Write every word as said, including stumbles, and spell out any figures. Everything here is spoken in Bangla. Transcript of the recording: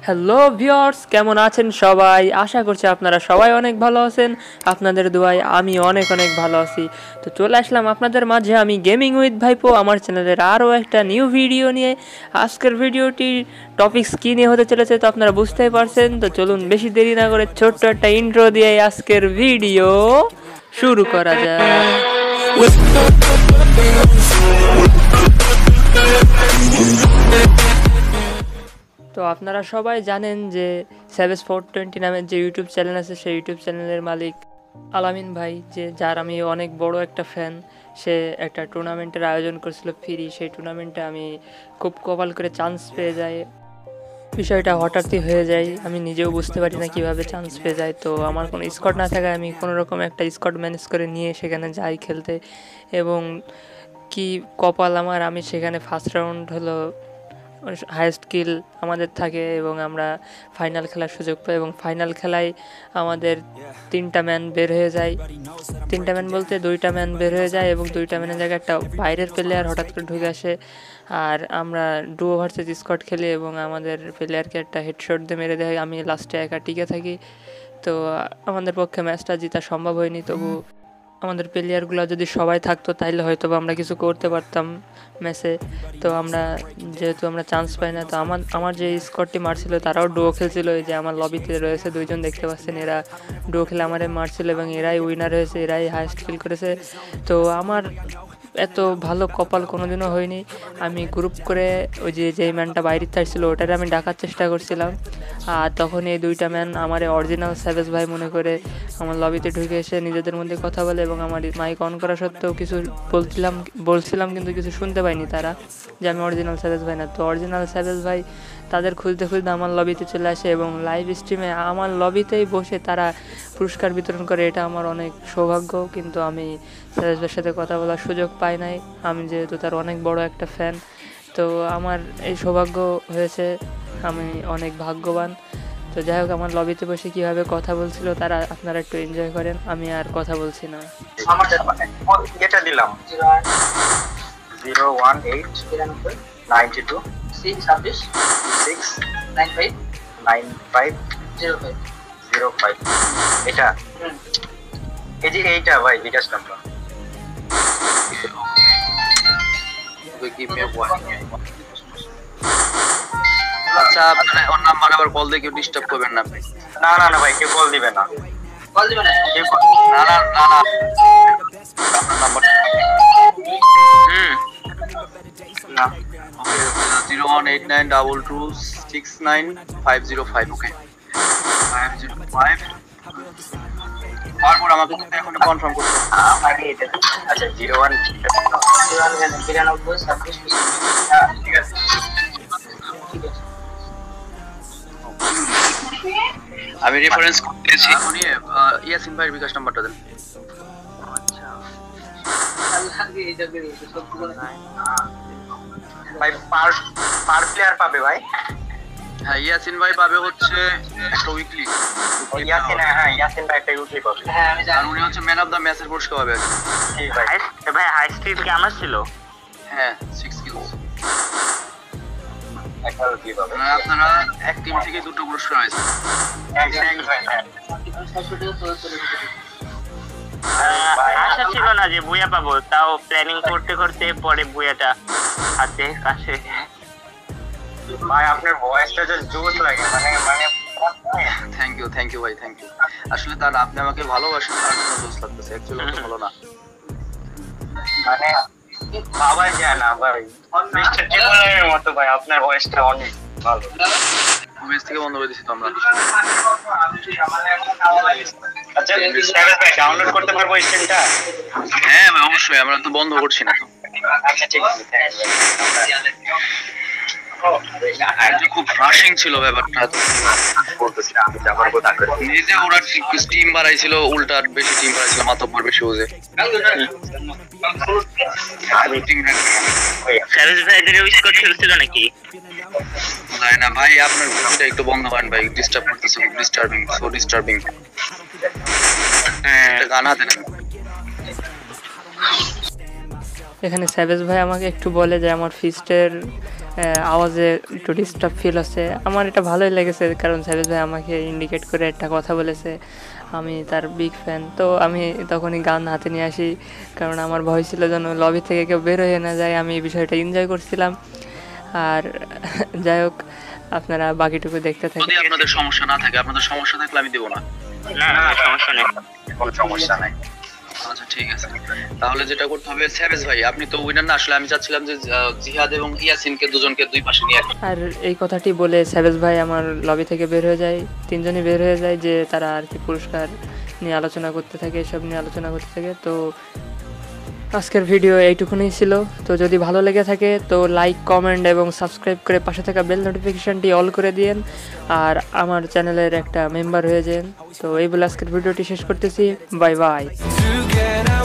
হ্যালো ভিউয়ার্স, কেমন আছেন সবাই? আশা করছি আপনারা সবাই অনেক ভালো আছেন। আপনাদের দোয়ায় আমি অনেক অনেক ভালো আছি। তো চলে আসলাম আপনাদের মাঝে আমি গেমিং উইথ ভাইপো আমার চ্যানেলের আরও একটা নিউ ভিডিও নিয়ে। আজকের ভিডিওটির টপিকস কী নিয়ে হতে চলেছে তো আপনারা বুঝতেই পারছেন। তো চলুন বেশি দেরি না করে ছোট্ট একটা ইন্ট্রো দিয়ে আজকের ভিডিও শুরু করা যায়। তো আপনারা সবাই জানেন যে সেভেজ ফোর টোয়েন্টি নামের যে ইউটিউব চ্যানেল আছে সেই ইউটিউব চ্যানেলের মালিক আলামিন ভাই, যে যার আমি অনেক বড় একটা ফ্যান, সে একটা টুর্নামেন্টের আয়োজন করেছিল ফ্রি। সেই টুর্নামেন্টে আমি খুব কপাল করে চান্স পেয়ে যাই। বিষয়টা হঠাৎই হয়ে যায়, আমি নিজেও বুঝতে পারি না কীভাবে চান্স পেয়ে যায়। তো আমার কোনো স্কট না থাকায় আমি কোনো রকম একটা স্কট ম্যানেজ করে নিয়ে সেখানে যাই খেলতে, এবং কি কপাল আমার, আমি সেখানে ফার্স্ট রাউন্ড হলো হাইয়েস্ট কিল আমাদের থাকে এবং আমরা ফাইনাল খেলার সুযোগ পাই। এবং ফাইনাল খেলায় আমাদের তিনটা ম্যান বের হয়ে যায়, তিনটা ম্যান বলতে দুইটা ম্যান বের হয়ে যায় এবং দুইটা ম্যানের জায়গায় একটা বাইরের প্লেয়ার হঠাৎ করে ঢুকে আসে। আর আমরা ডুও ভার্সেস স্কট খেলি এবং আমাদের প্লেয়ারকে একটা হেডশট দিয়ে মেরে দেয়। আমি লাস্টে একা টিকে থাকি। তো আমাদের পক্ষে ম্যাচটা জেতা সম্ভব হয়নি, তবু আমাদের প্লেয়ারগুলো যদি সবাই থাকতো তাইলে হয়তো আমরা কিছু করতে পারতাম ম্যাচে। তো আমরা যেহেতু আমরা চান্স পাই না, তো আমার আমার যে স্কটটি মারছিল তারাও ডুও খেলছিল। এই যে আমার লবিতে রয়েছে দুইজন, দেখতে পাচ্ছেন, এরা ডুও খেলে আমারে মারছিল এবং এরাই উইনার হয়েছে, এরাই হাইয়েস্ট কিল করেছে। তো আমার এত ভালো কপাল কোনোদিনও হয়নি। আমি গ্রুপ করে ওই যে যেই ম্যানটা বাইরে থাকছিল ওটারে আমি ডাকার চেষ্টা করছিলাম, আর তখন এই দুইটা ম্যান আমার অরিজিনাল সেভেজ ভাই মনে করে আমার লবিতে ঢুকে এসে নিজেদের মধ্যে কথা বলে এবং আমার মাইক অন করা সত্ত্বেও কিছু বলছিলাম বলছিলাম কিন্তু কিছু শুনতে পাইনি তারা, যে আমি অরিজিনাল সেভেজ ভাই না। তো অরিজিনাল সেভেজ ভাই তাদের খুঁজতে খুঁজতে আমার লবিতে চলে আসে এবং লাইভ স্ট্রিমে আমার লবিতেই বসে তারা পুরস্কার বিতরণ করে। এটা আমার অনেক সৌভাগ্য, কিন্তু আমি সেভেজ ভাইয়ের সাথে কথা বলার সুযোগ পাই নাই, আমি যেহেতু তার অনেক বড় একটা ফ্যান। তো আমার এই সৌভাগ্য হয়েছে, আমি অনেক ভাগ্যবান। তো যাই হোক, আমার লবিতে বসে কীভাবে কথা বলছিল তারা আপনারা একটু এনজয় করেন, আমি আর কথা বলছি না। এটা দিলাম zero one eight ninety two six ছাব্বিশ six nine five nine five zero five zero five এটা এই যে এইটা ভাই বিকাশ নাম্বার। আচ্ছা, ওর নাম্বার আবার কল দিয়ে কেউ ডিস্টার্ব করবেন না। না না না ভাই, কেউ কল দিবে না, কল দিবে না, না না না না নাম্বার হুম না okay zero one eight nine double two six nine five zero five okay five zero five. তারপর আমাকে এখন কনফার্ম করতে হবে এটা। আচ্ছা জিরো ওয়ান বিরানব্বই ছাব্বিশ হ্যাঁ ঠিক আছে ঠিক আছে। আমি রেফারেন্স দিয়েছি, উনি ইয়াসিন ভাইয়ের বিকাশ নাম্বারটা দেন। আচ্ছা ভাই পার পার প্লেয়ার পাবে ভাই? হ্যাঁ ইয়াসিন ভাই পাবে হচ্ছে একটা উইকলি। ইয়াসিন হ্যাঁ ইয়াসিন ভাই একটা উইকলি পাবে। হ্যাঁ আমি জানি, উনি হচ্ছে ম্যান অফ দ্য ম্যাচের পুরস্কার পাবে। ঠিক ভাই। ভাই হাই স্ট্রিট কি আমার ছিল? হ্যাঁ সিক্স কিলস একটা উইকলি পাবে। আপনারা এক টিম থেকে দুটো পুরস্কার হয়েছে। আশা ছিল না যে বুয়া পাবো, তাও প্ল্যানিং করতে করতে পরে বুয়াটা হাতে কাছে। ভাই আপনার ভয়েসটা জাস্ট জোস লাগে, মানে মানে থ্যাংক ইউ থ্যাংক ইউ ভাই থ্যাংক ইউ। আসলে তার আপনি আমাকে ভালোবাসেন তার জন্য জোস লাগতেছে, অ্যাকচুয়ালি তো ভালো না, মানে ভাবাই যায় না ভাই। মিস্টার জীবনের মতো ভাই আপনার ভয়েসটা অনেক ভালো। ভয়েস থেকে বন্ধ করে দিছি তো আমরা। আচ্ছা সেভেন ভাই ডাউনলোড করতে পারবো স্ট্রিমটা? হ্যাঁ ভাই অবশ্যই, আমরা তো বন্ধ করছি না তো। আচ্ছা ঠিক আছে থ্যাঙ্কস ভাই। এটা খুব রাশিং ছিল ব্যাপারটা, বলতেছি আমি যাবার কথা করে নিজে ওরা টিম বাড়াইছিল, উল্টা বেশি টিম বাড়াইছিল, মাতব্বর বেশি ওজে। আমি টিম সেভেজ ভাইদের উইশ করছিল নাকি? না না ভাই, আপনার ভিডিওটা একটু বন্ধ করেন ভাই, ডিস্টার্ব করতেছে, খুব ডিস্টার্বিং, সো ডিস্টার্বিং। হ্যাঁ এটা গান হাতে না। এখানে সেভেজ ভাই আমাকে একটু বলে যে আমার ফিস্টের আওয়াজে একটু ডিস্টার্ব ফিল হচ্ছে। আমার এটা ভালোই লেগেছে, কারণ সাবিস ভাই আমাকে ইন্ডিকেট করে একটা কথা বলেছে, আমি তার বিগ ফ্যান। তো আমি তখনই গান হাতে নিয়ে আসি, কারণ আমার ভয় ছিল যেন লবি থেকে কেউ বের হয়ে না যায়। আমি এই বিষয়টা এনজয় করছিলাম। আর যাই হোক, আপনারা বাকিটুকু দেখতে থাকেন। যদি আপনাদের সমস্যা না থাকে, আপনাদের সমস্যা থাকলে আমি দেবো না। না না সমস্যা নেই, কোনো সমস্যা নাই। আচ্ছা ঠিক আছে, তাহলে যেটা করতে হবে সাবিস ভাই, আপনি তো উইনার না, আসলে আমি চাচ্ছিলাম যে আহ, জিহাদ এবং ইয়াসিনকে দুজনকে দুই পাশে নিয়ে আসি। আর এই কথাটি বলে সাবিস ভাই আমার লবি থেকে বের হয়ে যায়, তিনজনই বের হয়ে যায়, যে তারা আর কি পুরস্কার নিয়ে আলোচনা করতে থাকে, এসব নিয়ে আলোচনা করতে থাকে। তো আজকের ভিডিও এইটুকুনি ছিল। তো যদি ভালো লেগে থাকে তো লাইক, কমেন্ট এবং সাবস্ক্রাইব করে পাশে থাকা বেল নোটিফিকেশনটি অল করে দিন, আর আমার চ্যানেলের একটা মেম্বার হয়ে যান। তো এই বলে আজকের ভিডিওটি শেষ করতেছি। Bye by.